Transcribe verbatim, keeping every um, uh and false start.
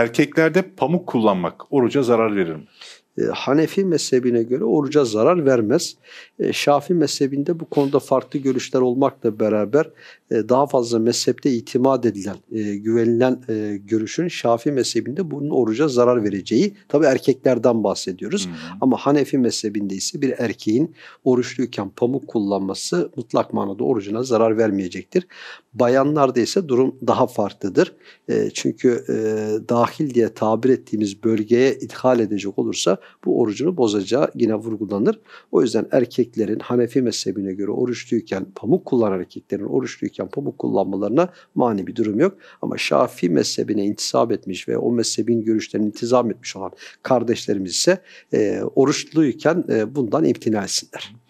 Erkeklerde pamuk kullanmak oruca zarar verir mi? Hanefi mezhebine göre oruca zarar vermez. Şafii mezhebinde bu konuda farklı görüşler olmakla beraber daha fazla mezhepte itimat edilen, güvenilen görüşün Şafii mezhebinde bunun oruca zarar vereceği. Tabii erkeklerden bahsediyoruz. Hmm. Ama Hanefi mezhebinde ise bir erkeğin oruçluyken pamuk kullanması mutlak manada orucuna zarar vermeyecektir. Bayanlarda ise durum daha farklıdır. Çünkü dahil diye tabir ettiğimiz bölgeye ithal edecek olursa bu orucunu bozacağı yine vurgulanır. O yüzden erkeklerin Hanefi mezhebine göre oruçluyken pamuk kullanan erkeklerin oruçluyken pamuk kullanmalarına mani bir durum yok. Ama Şafii mezhebine intisap etmiş ve o mezhebin görüşlerini intizam etmiş olan kardeşlerimiz ise e, oruçluyken e, bundan imtina etsinler.